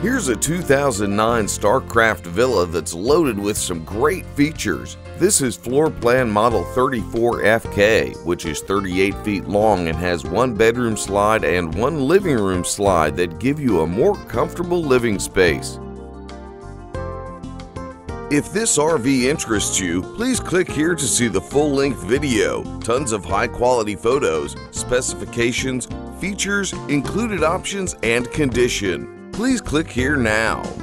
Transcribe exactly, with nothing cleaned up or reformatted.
Here's a two thousand nine Starcraft villa that's loaded with some great features. This is floor plan model thirty-four F K, which is thirty-eight feet long and has one bedroom slide and one living room slide that give you a more comfortable living space. If this R V interests you, please click here to see the full-length video, tons of high-quality photos, specifications, features, included options, and condition. Please click here now.